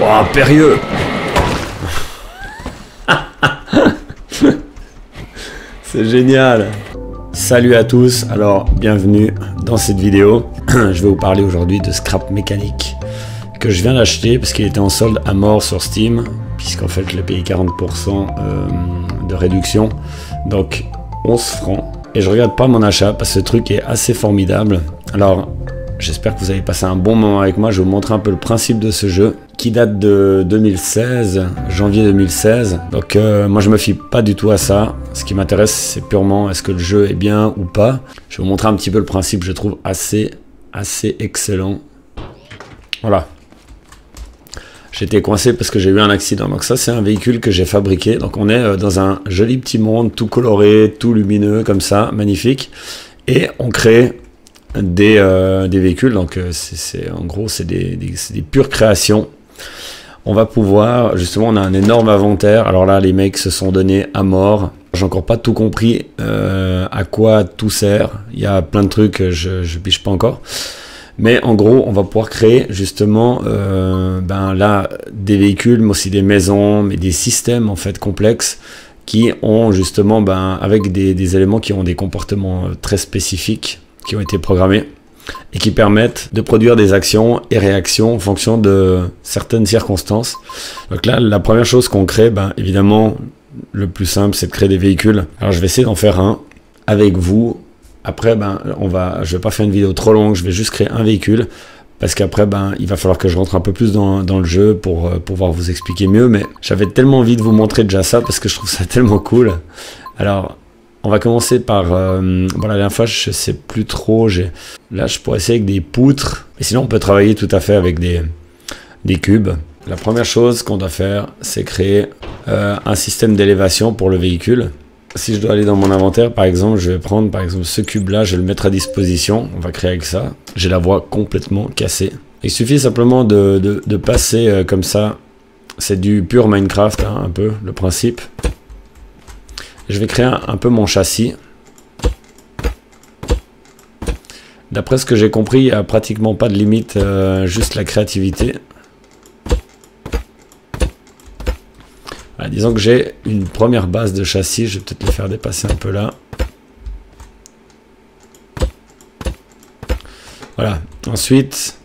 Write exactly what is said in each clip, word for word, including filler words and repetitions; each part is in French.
Wow, périlleux. C'est génial. Salut à tous, alors bienvenue dans cette vidéo. Je vais vous parler aujourd'hui de Scrap Mécanique que je viens d'acheter parce qu'il était en solde à mort sur Steam, puisqu'en fait je l'ai payé quarante pour cent euh, de réduction, donc onze francs. Et je regarde pas mon achat parce que ce truc est assez formidable. Alors j'espère que vous avez passé un bon moment avec moi. Je vais vous montrer un peu le principe de ce jeu qui date de deux mille seize, janvier deux mille seize. Donc euh, moi je me fie pas du tout à ça. Ce qui m'intéresse c'est purement est-ce que le jeu est bien ou pas. Je vais vous montrer un petit peu le principe, je trouve assez, assez excellent. Voilà. J'étais coincé parce que j'ai eu un accident. Donc ça c'est un véhicule que j'ai fabriqué. Donc on est dans un joli petit monde tout coloré, tout lumineux comme ça, magnifique. Et on crée des, euh, des véhicules. Donc c'est en gros c'est des, des, des pures créations. On va pouvoir, justement on a un énorme inventaire. Alors là les mecs se sont donnés à mort. J'ai encore pas tout compris euh, à quoi tout sert. Il y a plein de trucs, je, je piche pas encore. Mais en gros, on va pouvoir créer justement, euh, ben là, des véhicules, mais aussi des maisons, mais des systèmes en fait complexes qui ont justement, ben, avec des, des éléments qui ont des comportements très spécifiques, qui ont été programmés et qui permettent de produire des actions et réactions en fonction de certaines circonstances. Donc là, la première chose qu'on crée, ben évidemment, le plus simple, c'est de créer des véhicules. Alors je vais essayer d'en faire un avec vous. Après, ben, on va, je vais pas faire une vidéo trop longue, je vais juste créer un véhicule, parce qu'après, ben, il va falloir que je rentre un peu plus dans, dans le jeu pour euh, pouvoir vous expliquer mieux, mais j'avais tellement envie de vous montrer déjà ça, parce que je trouve ça tellement cool. Alors, on va commencer par, euh, bon, la dernière fois, je sais plus trop, là, je pourrais essayer avec des poutres, mais sinon, on peut travailler tout à fait avec des, des cubes. La première chose qu'on doit faire, c'est créer euh, un système d'élévation pour le véhicule. Si je dois aller dans mon inventaire, par exemple, je vais prendre par exemple ce cube-là, je vais le mettre à disposition. On va créer avec ça. J'ai la voie complètement cassée. Il suffit simplement de, de, de passer euh, comme ça. C'est du pur Minecraft, hein, un peu, le principe. Je vais créer un, un peu mon châssis. D'après ce que j'ai compris, il n'y a pratiquement pas de limite, euh, juste la créativité. Voilà, disons que j'ai une première base de châssis, je vais peut-être le faire dépasser un peu là. Voilà, ensuite,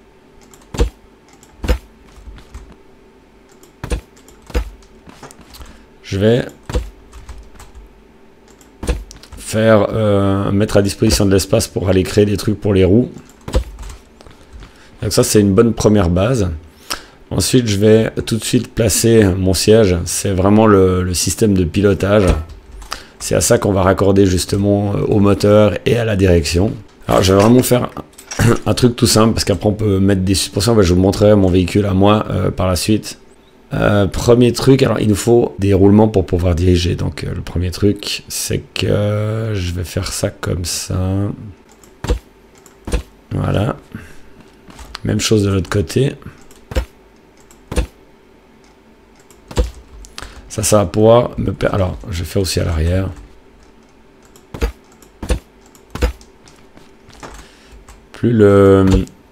je vais faire euh, mettre à disposition de l'espace pour aller créer des trucs pour les roues. Donc ça c'est une bonne première base. Ensuite, je vais tout de suite placer mon siège. C'est vraiment le, le système de pilotage. C'est à ça qu'on va raccorder justement au moteur et à la direction. Alors, je vais vraiment faire un, un truc tout simple parce qu'après, on peut mettre des suspensions. Je vous montrerai mon véhicule à moi euh, par la suite. Euh, premier truc, alors il nous faut des roulements pour pouvoir diriger. Donc, euh, le premier truc, c'est que euh, je vais faire ça comme ça. Voilà. Même chose de l'autre côté. Ça, ça va pouvoir me permettre... Alors, je vais faire aussi à l'arrière. Plus le...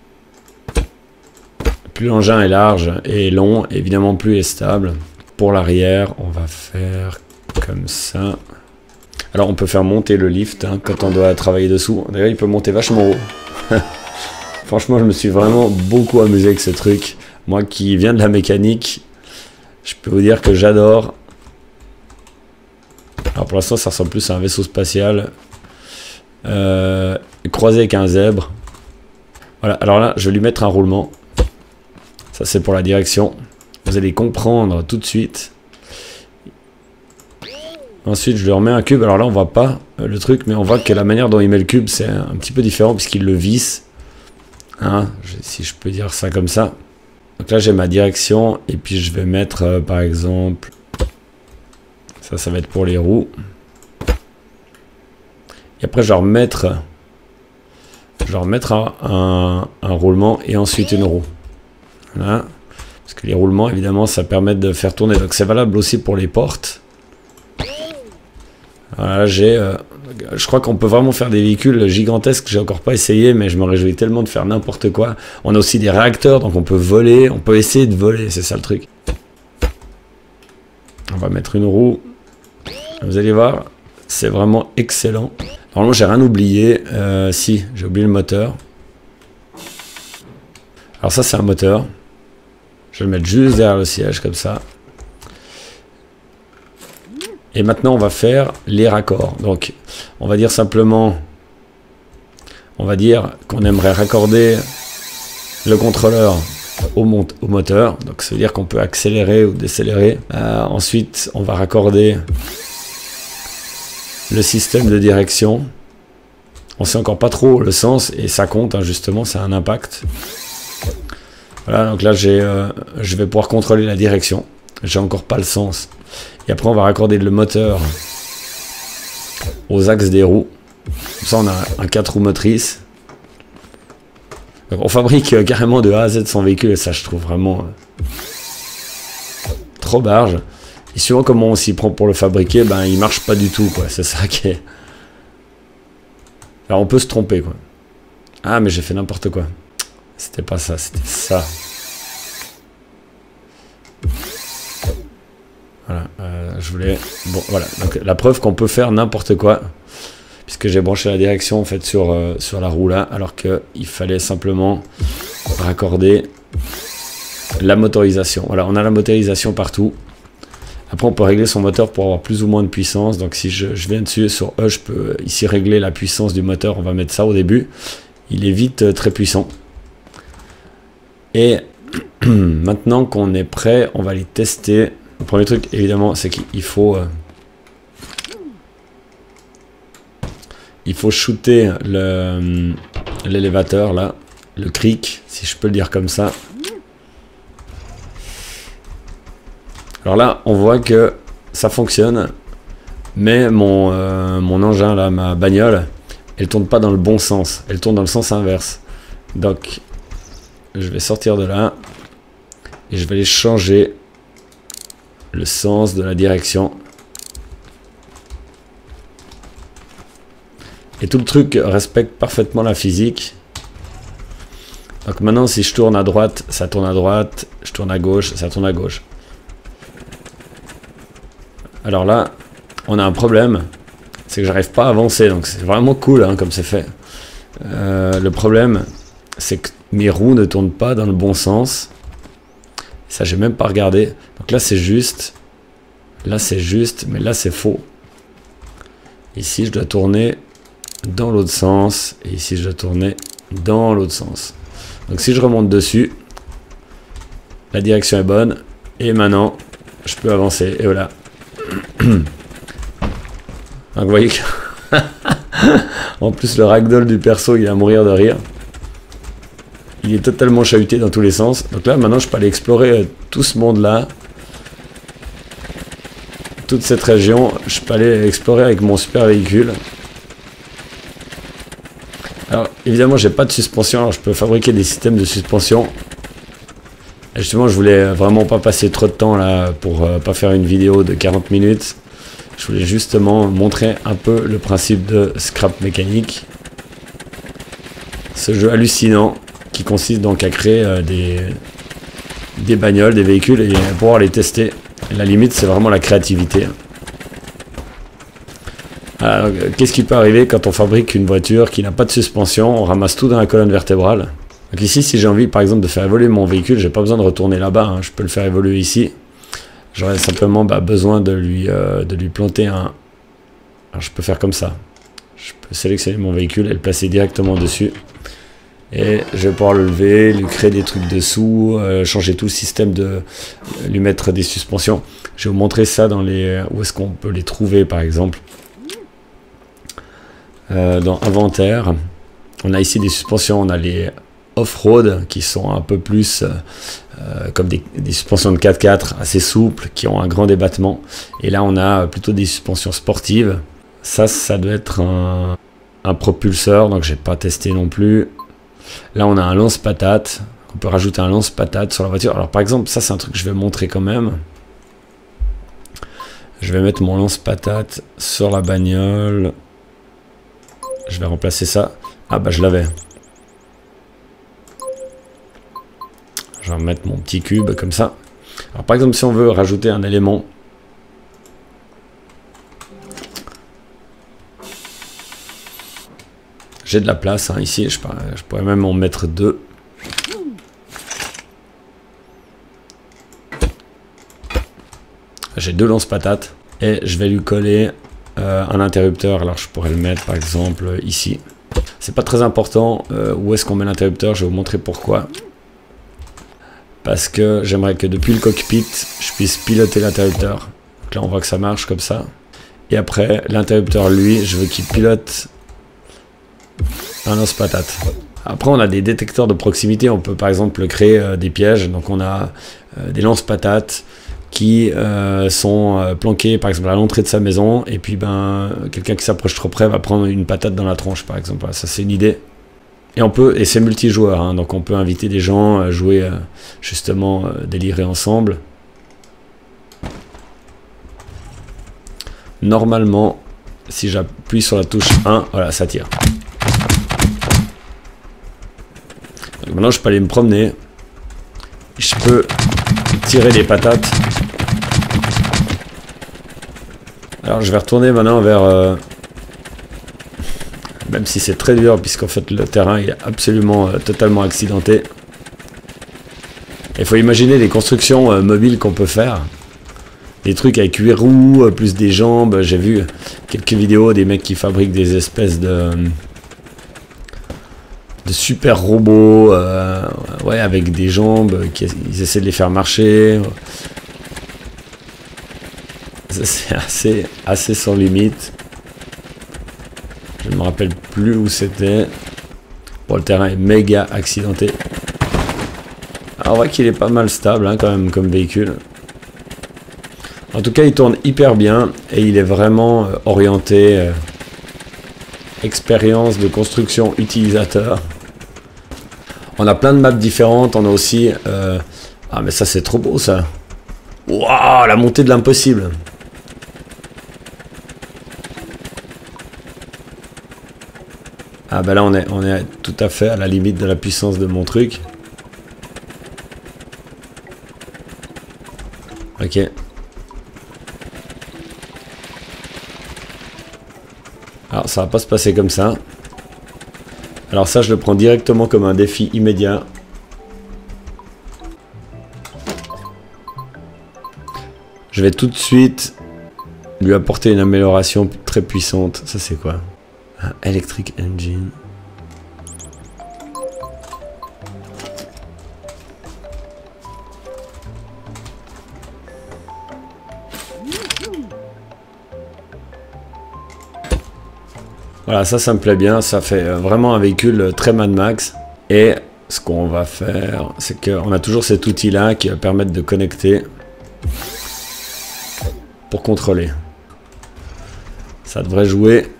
Plus l'engin est large et long, évidemment plus il est stable. Pour l'arrière, on va faire comme ça. Alors, on peut faire monter le lift hein, quand on doit travailler dessous. D'ailleurs, il peut monter vachement haut. Franchement, je me suis vraiment beaucoup amusé avec ce truc. Moi qui viens de la mécanique... Je peux vous dire que j'adore. Alors pour l'instant ça ressemble plus à un vaisseau spatial. Euh, croisé avec un zèbre. Voilà, alors là je vais lui mettre un roulement. Ça c'est pour la direction. Vous allez comprendre tout de suite. Ensuite je lui remets un cube. Alors là on voit pas le truc, mais on voit que la manière dont il met le cube c'est un petit peu différent puisqu'il le visse. Hein, si je peux dire ça comme ça. Donc là j'ai ma direction et puis je vais mettre euh, par exemple, ça ça va être pour les roues. Et après je vais remettre, je vais remettre un, un, un roulement et ensuite une roue. Voilà. Parce que les roulements évidemment ça permet de faire tourner. Donc c'est valable aussi pour les portes. Voilà j'ai, euh, Je crois qu'on peut vraiment faire des véhicules gigantesques. J'ai encore pas essayé, mais je me réjouis tellement de faire n'importe quoi. On a aussi des réacteurs, donc on peut voler. On peut essayer de voler, c'est ça le truc. On va mettre une roue. Vous allez voir, c'est vraiment excellent. Normalement, j'ai rien oublié. Euh, si, j'ai oublié le moteur. Alors ça, c'est un moteur. Je vais le mettre juste derrière le siège, comme ça. Et maintenant, on va faire les raccords. Donc, on va dire simplement... On va dire qu'on aimerait raccorder le contrôleur au, au moteur. Donc, ça veut dire qu'on peut accélérer ou décélérer. Euh, ensuite, on va raccorder le système de direction. On sait encore pas trop le sens et ça compte, hein, justement, ça a un impact. Voilà, donc là, j'ai, euh, je vais pouvoir contrôler la direction. J'ai encore pas le sens. Et après, on va raccorder le moteur aux axes des roues. Comme ça, on a un quatre roues motrices. Donc, on fabrique euh, carrément de A à Z son véhicule et ça, je trouve vraiment euh, trop barge. Et suivant comment on s'y prend pour le fabriquer, ben, il marche pas du tout, quoi. C'est ça qui est... Alors, on peut se tromper, quoi. Ah, mais j'ai fait n'importe quoi. C'était pas ça, c'était ça. Voilà, euh, je voulais... Bon, voilà. Donc, la preuve qu'on peut faire n'importe quoi. Puisque j'ai branché la direction, en fait, sur, euh, sur la roue, là. Alors qu'il fallait simplement raccorder la motorisation. Voilà, on a la motorisation partout. Après, on peut régler son moteur pour avoir plus ou moins de puissance. Donc, si je, je viens dessus sur E, je peux ici régler la puissance du moteur. On va mettre ça au début. Il est vite euh, très puissant. Et maintenant qu'on est prêt, on va les tester. Le premier truc, évidemment, c'est qu'il faut... Euh, il faut shooter le l'élévateur, là. Le cric, si je peux le dire comme ça. Alors là, on voit que ça fonctionne. Mais mon, euh, mon engin, là, ma bagnole, elle tourne pas dans le bon sens. Elle tourne dans le sens inverse. Donc, je vais sortir de là. Et je vais aller changer le sens de la direction. Et tout le truc respecte parfaitement la physique. Donc maintenant, si je tourne à droite, ça tourne à droite. Je tourne à gauche, ça tourne à gauche. Alors là, on a un problème. C'est que j'arrive pas à avancer. Donc c'est vraiment cool, hein, comme c'est fait. Euh, le problème, c'est que mes roues ne tournent pas dans le bon sens. Ça, j'ai même pas regardé. Donc là, c'est juste. Là, c'est juste. Mais là, c'est faux. Ici, je dois tourner dans l'autre sens. Et ici, je dois tourner dans l'autre sens. Donc, si je remonte dessus, la direction est bonne. Et maintenant, je peux avancer. Et voilà. Donc, vous voyez que... en plus, le ragdoll du perso, il va mourir de rire. Il est totalement chahuté dans tous les sens. Donc là, maintenant, je peux aller explorer euh, tout ce monde-là. Toute cette région. Je peux aller explorer avec mon super véhicule. Alors, évidemment, j'ai pas de suspension. Alors, je peux fabriquer des systèmes de suspension. Et justement, je voulais vraiment pas passer trop de temps là pour euh, pas faire une vidéo de quarante minutes. Je voulais justement montrer un peu le principe de scrap mécanique. Ce jeu hallucinant qui consiste donc à créer euh, des, des bagnoles, des véhicules et pouvoir les tester. Et la limite, c'est vraiment la créativité. Qu'est-ce qui peut arriver quand on fabrique une voiture qui n'a pas de suspension? On ramasse tout dans la colonne vertébrale. Donc ici, si j'ai envie, par exemple, de faire évoluer mon véhicule, j'ai pas besoin de retourner là-bas. Hein, je peux le faire évoluer ici. J'aurais simplement bah, besoin de lui, euh, de lui planter un... Alors, je peux faire comme ça. Je peux sélectionner mon véhicule et le placer directement dessus. Et je vais pouvoir le lever, lui créer des trucs dessous, euh, changer tout le système, de euh, lui mettre des suspensions. Je vais vous montrer ça dans les... Où est-ce qu'on peut les trouver, par exemple. Euh, dans Inventaire. On a ici des suspensions, on a les off-road qui sont un peu plus euh, comme des, des suspensions de quatre quatre assez souples, qui ont un grand débattement. Et là, on a plutôt des suspensions sportives. Ça, ça doit être un, un propulseur, donc j'ai pas testé non plus. Là, on a un lance-patate. On peut rajouter un lance-patate sur la voiture. Alors, par exemple, ça, c'est un truc que je vais montrer quand même. Je vais mettre mon lance-patate sur la bagnole. je vais remplacer ça. Ah bah je l'avais. Je vais remettre mon petit cube comme ça. Alors par exemple si on veut rajouter un élément. J'ai de la place hein, ici, je, je pourrais même en mettre deux. J'ai deux lance-patates et je vais lui coller euh, un interrupteur. Alors je pourrais le mettre par exemple ici. C'est pas très important euh, où est-ce qu'on met l'interrupteur, je vais vous montrer pourquoi. Parce que j'aimerais que depuis le cockpit, je puisse piloter l'interrupteur. Donc là on voit que ça marche comme ça. Et après l'interrupteur lui, je veux qu'il pilote un lance-patate. Après on a des détecteurs de proximité, on peut par exemple créer euh, des pièges. Donc on a euh, des lance-patates qui euh, sont euh, planqués par exemple à l'entrée de sa maison, et puis ben quelqu'un qui s'approche trop près va prendre une patate dans la tronche par exemple. Voilà, ça c'est une idée. Et on peut, et c'est multijoueur, hein, donc on peut inviter des gens à jouer euh, justement euh, délirer ensemble. Normalement, si j'appuie sur la touche un, voilà, ça tire. Donc maintenant je peux aller me promener. Je peux tirer des patates. Alors je vais retourner maintenant vers... Euh, même si c'est très dur, puisqu'en fait le terrain est absolument euh, totalement accidenté. Il faut imaginer les constructions euh, mobiles qu'on peut faire. Des trucs avec huit roues, euh, plus des jambes. J'ai vu quelques vidéos des mecs qui fabriquent des espèces de... de super robots, euh, ouais, avec des jambes, qui, ils essaient de les faire marcher. C'est assez, assez sans limite. Je ne me rappelle plus où c'était. Bon, le terrain est méga accidenté. Alors, on voit qu'il est pas mal stable hein, quand même comme véhicule. En tout cas, il tourne hyper bien et il est vraiment euh, orienté euh, expérience de construction utilisateur. On a plein de maps différentes. On a aussi... Euh... Ah, mais ça, c'est trop beau, ça. Waouh, la montée de l'impossible. Ah, bah là, on est, on est tout à fait à la limite de la puissance de mon truc. Ok. Alors, ça va pas se passer comme ça. Alors ça, je le prends directement comme un défi immédiat. Je vais tout de suite lui apporter une amélioration très puissante. Ça, c'est quoi? Un Electric Engine. Voilà, ça, ça me plaît bien. Ça fait vraiment un véhicule très Mad Max. Et ce qu'on va faire, c'est qu'on a toujours cet outil-là qui va permettre de connecter pour contrôler. Ça devrait jouer.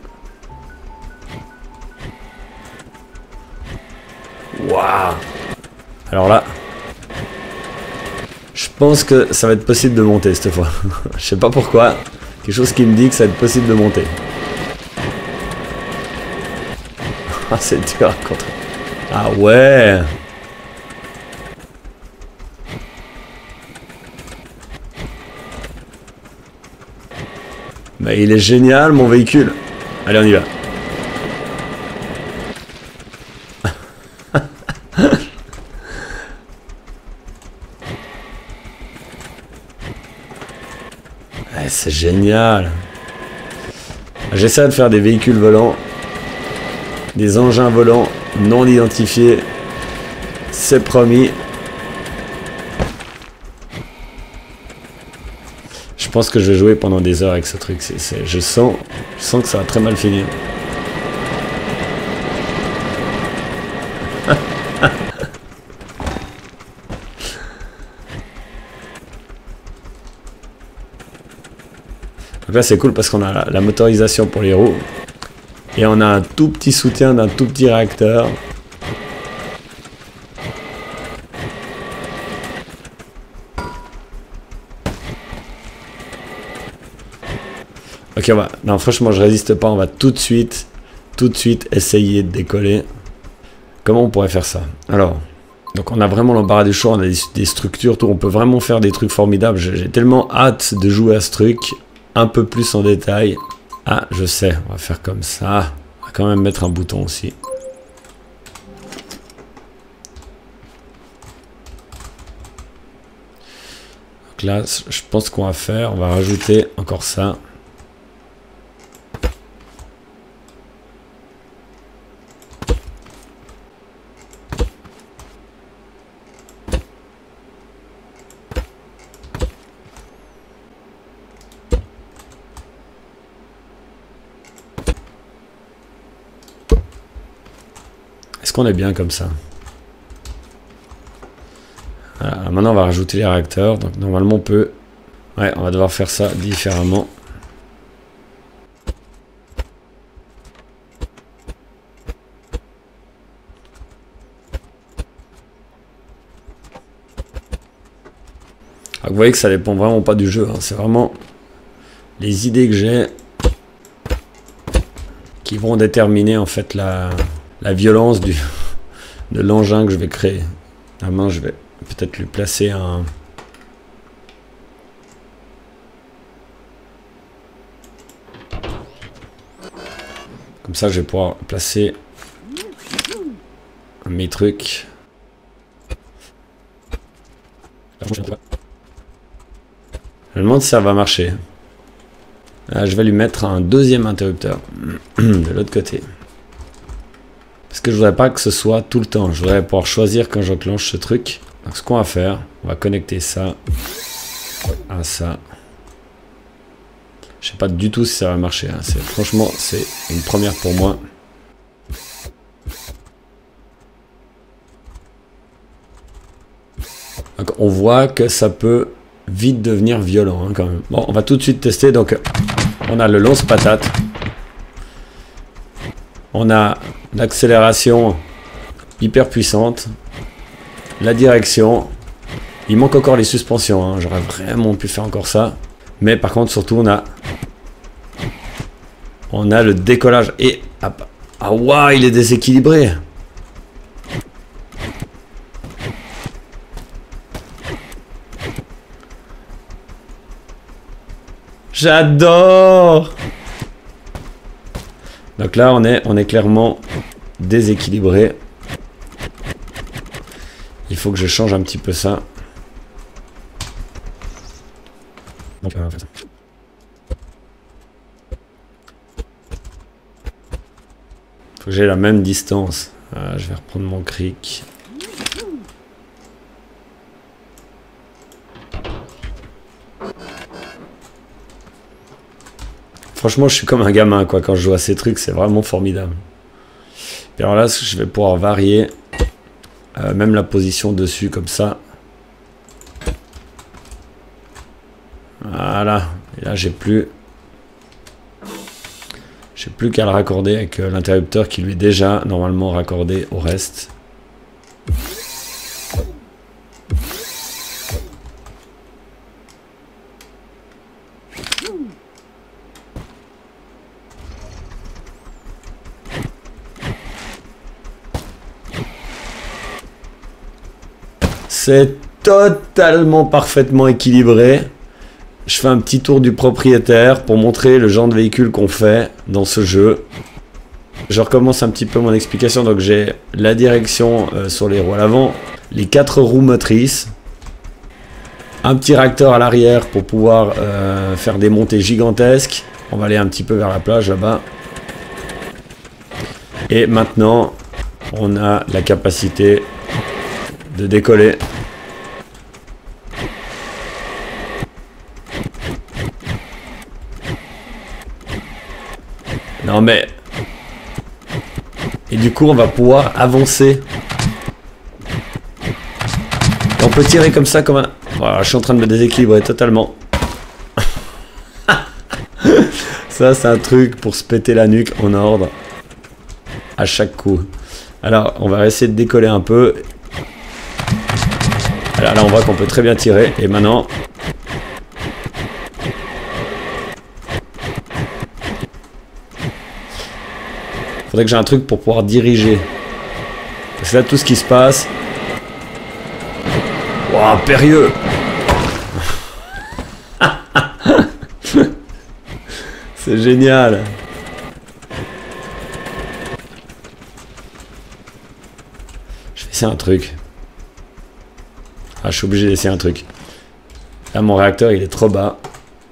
Waouh! Alors là, je pense que ça va être possible de monter cette fois. Je sais pas pourquoi. Quelque chose qui me dit que ça va être possible de monter. Ah, c'est dur à contrôler. Ah ouais! Mais il est génial mon véhicule. Allez, on y va. C'est génial. J'essaie de faire des véhicules volants, des engins volants non identifiés. C'est promis. Je pense que je vais jouer pendant des heures avec ce truc. C'est, c'est, je sens, je sens que ça va très mal finir. Donc là c'est cool parce qu'on a la, la motorisation pour les roues. Et on a un tout petit soutien d'un tout petit réacteur. Ok, on va... Non, franchement, je résiste pas. On va tout de suite, tout de suite essayer de décoller. Comment on pourrait faire ça? Alors, donc on a vraiment l'embarras du choix, on a des, des structures, tout. On peut vraiment faire des trucs formidables. J'ai tellement hâte de jouer à ce truc un peu plus en détail. Ah, je sais, on va faire comme ça. On va quand même mettre un bouton aussi. Donc là, je pense qu'on va faire, on va rajouter encore ça. Est-ce qu'on est bien comme ça? Voilà, maintenant on va rajouter les réacteurs. Donc normalement on peut... Ouais, on va devoir faire ça différemment. Alors, vous voyez que ça dépend vraiment pas du jeu. Hein. C'est vraiment les idées que j'ai qui vont déterminer en fait la... la violence du, de l'engin que je vais créer. La main, je vais peut-être lui placer un... Comme ça, je vais pouvoir placer mes trucs. Je me demande si ça va marcher. Là, je vais lui mettre un deuxième interrupteur de l'autre côté. Parce que je voudrais pas que ce soit tout le temps. Je voudrais pouvoir choisir quand j'enclenche ce truc. Donc ce qu'on va faire, on va connecter ça à ça. Je sais pas du tout si ça va marcher. Hein. Franchement, c'est une première pour moi. Donc on voit que ça peut vite devenir violent hein, quand même. Bon, on va tout de suite tester. Donc on a le lance-patate. On a l'accélération hyper puissante, la direction. Il manque encore les suspensions, hein. J'aurais vraiment pu faire encore ça. Mais par contre, surtout, on a on a le décollage. Et ah waouh, il est déséquilibré. J'adore. Donc là, on est, on est clairement déséquilibré. Il faut que je change un petit peu ça. Donc, euh, faut que j'ai la même distance. Voilà, je vais reprendre mon cric. Franchement, je suis comme un gamin quoi quand je joue à ces trucs, c'est vraiment formidable. Et alors là, je vais pouvoir varier euh, même la position dessus comme ça. Voilà. Et là, j'ai plus, j'ai plus qu'à le raccorder avec euh, l'interrupteur qui lui est déjà normalement raccordé au reste. C'est totalement parfaitement équilibré. Je fais un petit tour du propriétaire pour montrer le genre de véhicule qu'on fait dans ce jeu. Je recommence un petit peu mon explication. Donc j'ai la direction euh, sur les roues à l'avant, les quatre roues motrices, un petit réacteur à l'arrière pour pouvoir euh, faire des montées gigantesques. On va aller un petit peu vers la plage là-bas. Et maintenant, on a la capacité de décoller. Non mais... Et du coup on va pouvoir avancer. Et on peut tirer comme ça comme un... Voilà, je suis en train de me déséquilibrer totalement. Ça c'est un truc pour se péter la nuque en ordre. À chaque coup. Alors on va essayer de décoller un peu. Alors là on voit qu'on peut très bien tirer. Et maintenant... Faudrait que j'ai un truc pour pouvoir diriger. Parce que là, tout ce qui se passe... Waouh, périlleux. C'est génial. Je vais essayer un truc. Ah, je suis obligé d'essayer un truc. Là, mon réacteur, il est trop bas.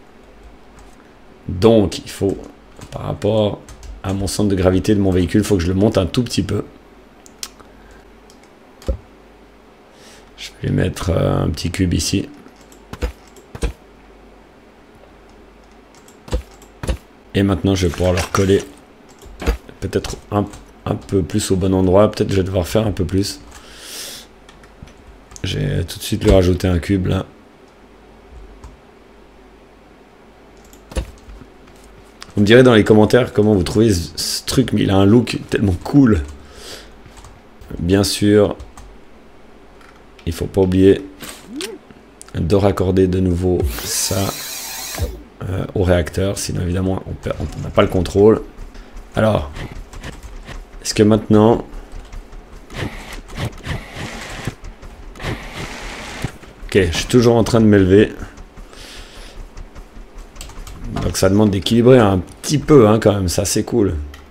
Donc, il faut, par rapport à mon centre de gravité de mon véhicule, il faut que je le monte un tout petit peu. Je vais lui mettre euh, un petit cube ici. Et maintenant, je vais pouvoir le recoller peut-être un, un peu plus au bon endroit. Peut-être que je vais devoir faire un peu plus. Je vais tout de suite lui rajouter un cube là. Vous me direz dans les commentaires comment vous trouvez ce, ce truc, mais il a un look tellement cool. Bien sûr, il faut pas oublier de raccorder de nouveau ça euh, au réacteur, sinon évidemment on n'a pas le contrôle. Alors, est-ce que maintenant... Ok, je suis toujours en train de m'élever. Donc ça demande d'équilibrer un petit peu hein, quand même, ça c'est cool.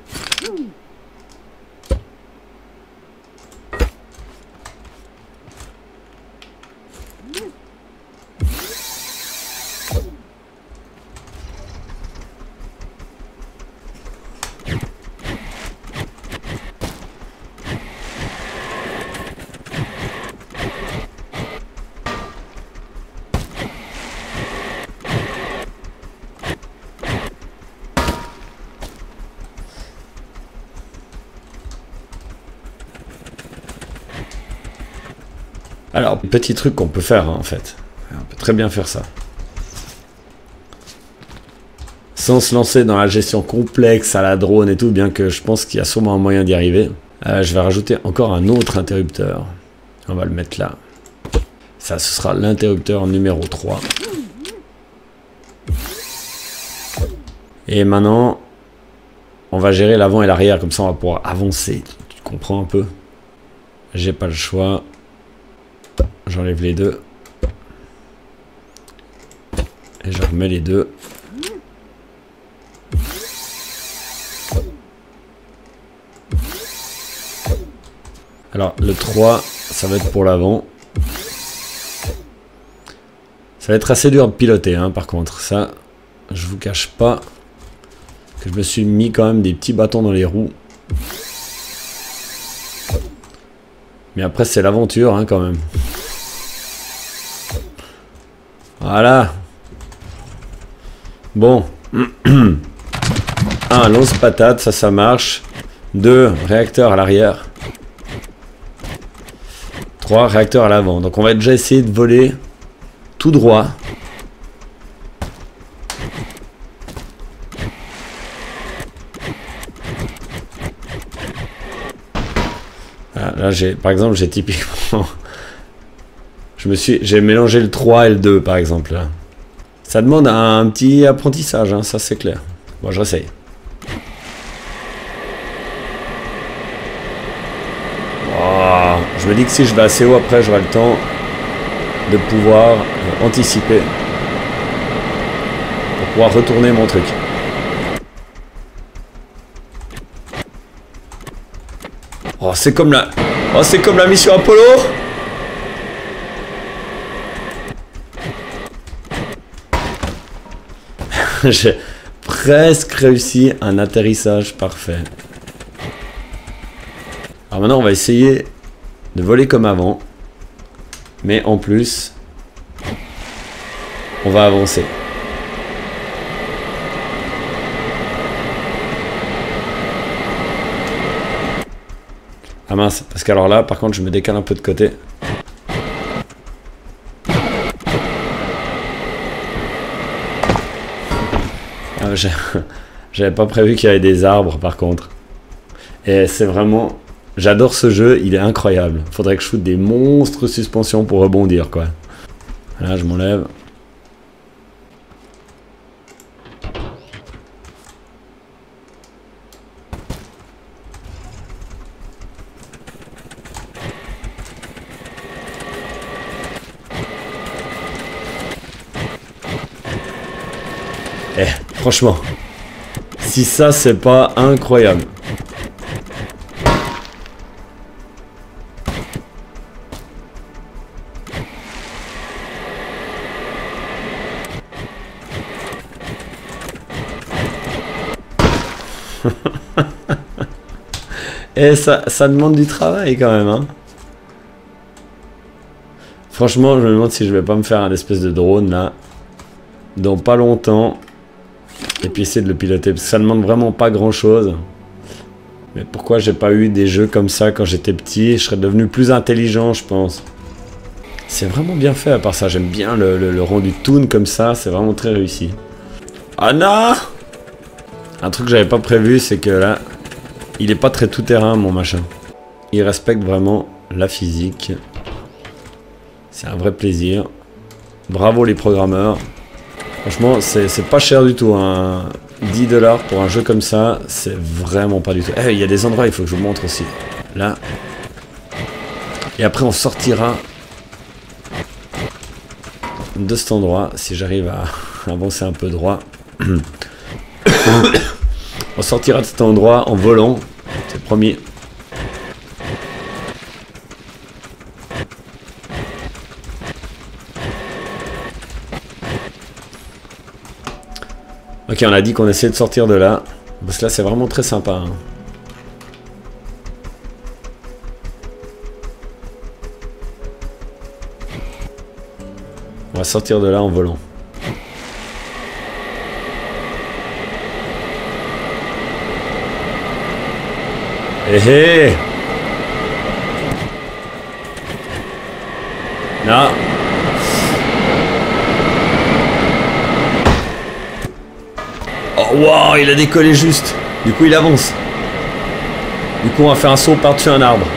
Alors, petit truc qu'on peut faire hein, en fait. On peut très bien faire ça. Sans se lancer dans la gestion complexe à la drone et tout, bien que je pense qu'il y a sûrement un moyen d'y arriver. Euh, je vais rajouter encore un autre interrupteur. On va le mettre là. Ça, ce sera l'interrupteur numéro trois. Et maintenant, on va gérer l'avant et l'arrière. Comme ça, on va pouvoir avancer. Tu comprends un peu? J'ai pas le choix. J'enlève les deux. Et je remets les deux. Alors, le trois, ça va être pour l'avant. Ça va être assez dur de piloter, hein, par contre. Ça, je vous cache pas que je me suis mis quand même des petits bâtons dans les roues. Mais après, c'est l'aventure, hein, quand même. Voilà. Bon. un, lance-patate, ça, ça marche. deux, réacteur à l'arrière. trois, réacteur à l'avant. Donc on va déjà essayer de voler tout droit. Voilà, là, j'ai, par exemple, j'ai typiquement... Je me suis, j'ai mélangé le trois et le deux, par exemple. Là. Ça demande un petit apprentissage, hein, ça c'est clair. Bon, je réessaye. Oh, je me dis que si je vais assez haut, après, j'aurai le temps de pouvoir euh, anticiper. Pour pouvoir retourner mon truc. Oh, c'est comme la... Oh, c'est comme la mission Apollo. J'ai presque réussi un atterrissage parfait. Alors maintenant, on va essayer de voler comme avant. Mais en plus, on va avancer. Ah mince, parce qu'alors là, par contre, je me décale un peu de côté. Ah, j'avais pas prévu qu'il y avait des arbres, par contre. Et c'est vraiment... J'adore ce jeu, il est incroyable. Faudrait que je foute des monstres suspensions pour rebondir, quoi. Là, je m'enlève. Eh, franchement, si ça c'est pas incroyable. Et ça, ça demande du travail quand même, hein. Franchement, je me demande si je vais pas me faire un espèce de drone là, dans pas longtemps, et puis essayer de le piloter, parce que ça demande vraiment pas grand chose. Mais pourquoi j'ai pas eu des jeux comme ça quand j'étais petit? Je serais devenu plus intelligent, je pense. C'est vraiment bien fait, à part ça, j'aime bien le, le, le rendu toon comme ça, c'est vraiment très réussi. Ah non! Un truc que j'avais pas prévu, c'est que là, il est pas très tout-terrain, mon machin. Il respecte vraiment la physique. C'est un vrai plaisir. Bravo les programmeurs. Franchement, c'est pas cher du tout, hein. dix dollars pour un jeu comme ça, c'est vraiment pas du tout. Eh, il y a des endroits, il faut que je vous montre aussi. Là. Et après, on sortira de cet endroit, si j'arrive à avancer un peu droit. On sortira de cet endroit en volant, c'est promis. Ok, on a dit qu'on essayait de sortir de là. Parce que là, c'est vraiment très sympa. Hein. On va sortir de là en volant. Hé hé! Non! Oh wow, il a décollé juste. Du coup, il avance. Du coup, on va faire un saut par-dessus un arbre.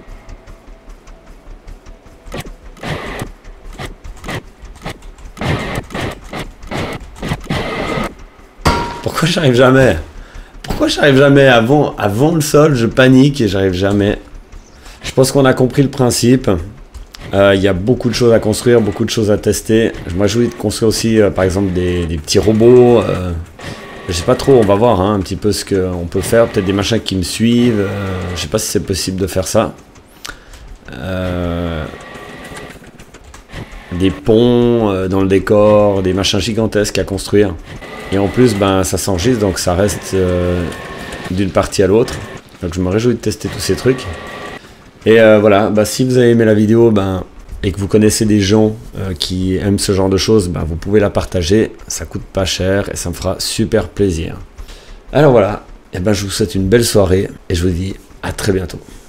Pourquoi j'arrive jamais? Pourquoi j'arrive jamais? Avant, avant le sol, je panique et j'arrive jamais. Je pense qu'on a compris le principe. Il euh, y a beaucoup de choses à construire, beaucoup de choses à tester. Je m'ajoutais de construire aussi, euh, par exemple, des, des petits robots. Euh, je sais pas trop, on va voir hein, un petit peu ce qu'on peut faire. Peut-être des machins qui me suivent. Euh, je sais pas si c'est possible de faire ça. Euh, des ponts euh, dans le décor, des machins gigantesques à construire. Et en plus, ben, ça s'enregistre, donc ça reste euh, d'une partie à l'autre. Donc je me réjouis de tester tous ces trucs. Et euh, voilà, bah, si vous avez aimé la vidéo ben, et que vous connaissez des gens euh, qui aiment ce genre de choses, ben, vous pouvez la partager. Ça coûte pas cher et ça me fera super plaisir. Alors voilà, et ben, je vous souhaite une belle soirée et je vous dis à très bientôt.